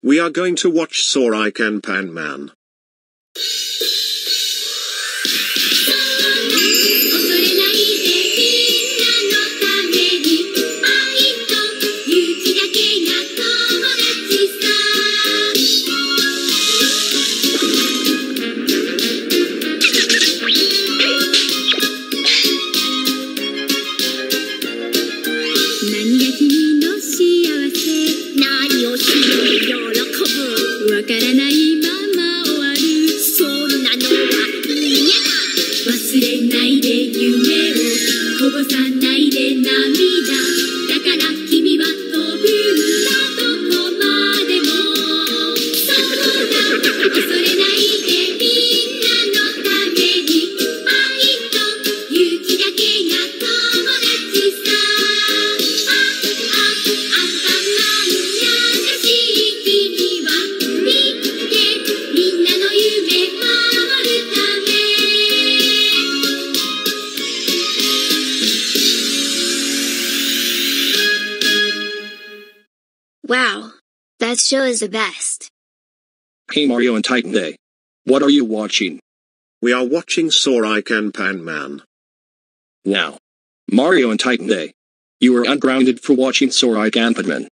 We are going to watch Sonic Anpanman. Wow, that show is the best. Hey Mario and Titana. What are you watching? We are watching Sonic Anpanman. Now, Mario and Titana. You are ungrounded for watching Sonic Anpanman.